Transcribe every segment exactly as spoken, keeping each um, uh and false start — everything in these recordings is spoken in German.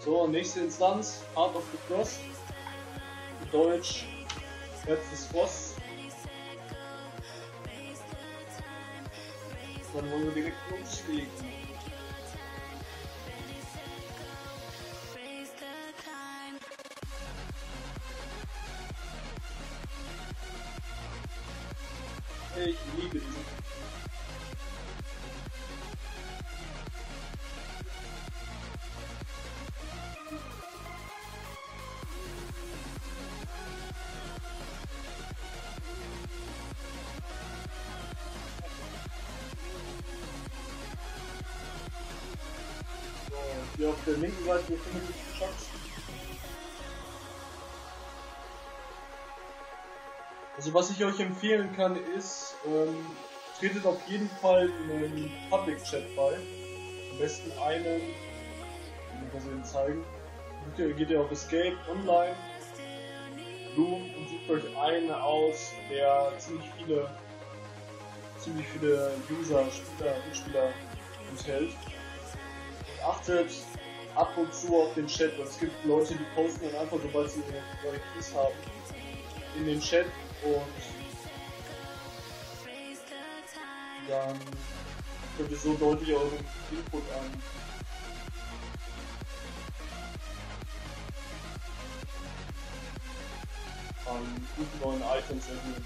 So, nächste Instanz, Heart of the Frost. Deutsch, Herz des Frosts. Dann wollen wir direkt loslegen. Ich liebe diesen. Hier auf der linken Seite befindet sich die Chucks. Also was ich euch empfehlen kann ist, ähm, tretet auf jeden Fall in einen Public Chat bei. Am besten einen, ich muss Ihnen zeigen. Geht, geht ihr auf Escape Online, Room und sucht euch einen aus, der ziemlich viele, ziemlich viele User, Spieler, Mitspieler enthält. Achtet ab und zu auf den Chat, weil es gibt Leute, die posten dann einfach, sobald sie neue Keys haben, in den Chat und dann könnt ihr so deutlich euren Input an an guten neuen Items erhöhen.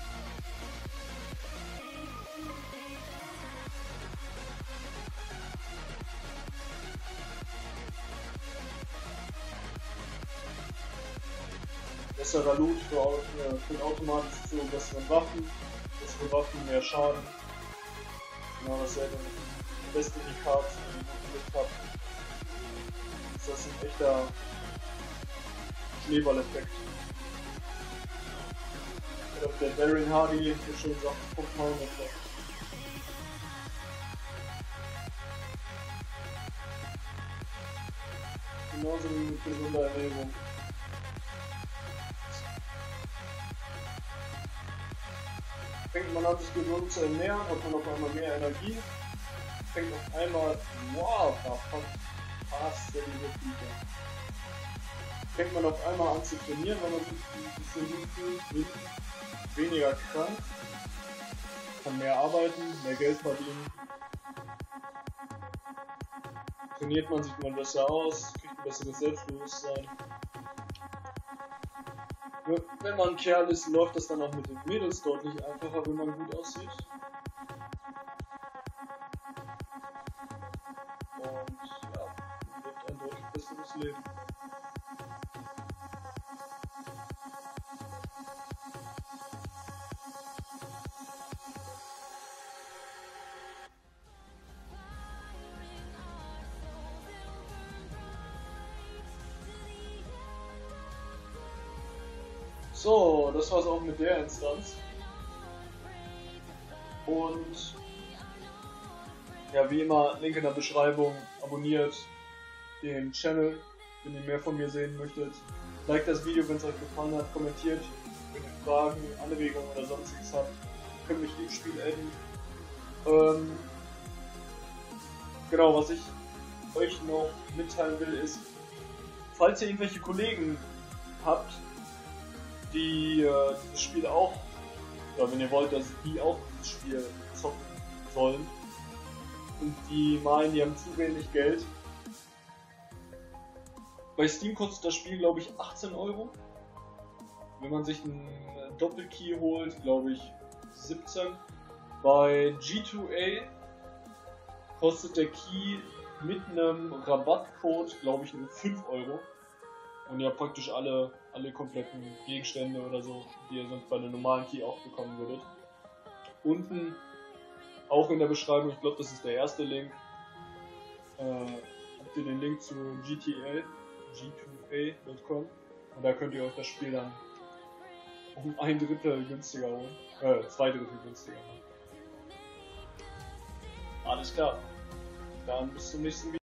Besserer Loot für, für den automatisch zu besseren Waffen, bessere Waffen, mehr Schaden. Genau dasselbe mit dem Destiny-Cards, die ich gekriegt habe. Das ist ein echter Schneeballeffekt. Und auf der Darren Hardy hier schon sagt, guck mal Effekt. Genauso wie mit gesunder Ernährung. Fängt man an, sich gesund zu ernähren, hat man auf einmal mehr Energie. Fängt auf einmal, wow, da passt ja diese Viecher. Fängt man auf einmal an zu trainieren, weil man sich ein bisschen gut fühlt, wird weniger krank, kann mehr arbeiten, mehr Geld verdienen. Trainiert man, sieht man besser aus, kriegt ein besseres Selbstbewusstsein. Wenn man ein Kerl ist, läuft das dann auch mit den Mädels deutlich einfacher, wenn man gut aussieht. Und ja, man lebt ein deutlich besseres Leben. So, das war's auch mit der Instanz. Und ja, wie immer, Link in der Beschreibung, abonniert den Channel, wenn ihr mehr von mir sehen möchtet. Like das Video, wenn es euch gefallen hat, kommentiert, wenn ihr Fragen, Anregungen oder sonstiges habt, könnt mich im Spiel adden. Ähm, genau, was ich euch noch mitteilen will ist, falls ihr irgendwelche Kollegen habt, die äh, dieses Spiel auch, oder wenn ihr wollt, dass die auch dieses Spiel zocken sollen und die meinen, die haben zu wenig Geld. Bei Steam kostet das Spiel, glaube ich, achtzehn Euro. Wenn man sich einen Doppelkey holt, glaube ich, siebzehn. Bei G zwei A kostet der Key mit einem Rabattcode, glaube ich, nur fünf Euro. Und ihr habt praktisch alle, alle kompletten Gegenstände oder so, die ihr sonst bei einem normalen Key auch bekommen würdet. Unten, auch in der Beschreibung, ich glaube das ist der erste Link, äh, habt ihr den Link zu G T A, G zwei A Punkt com und da könnt ihr euch das Spiel dann um ein Drittel günstiger holen, äh, zwei Drittel günstiger holen. Alles klar, dann bis zum nächsten Video.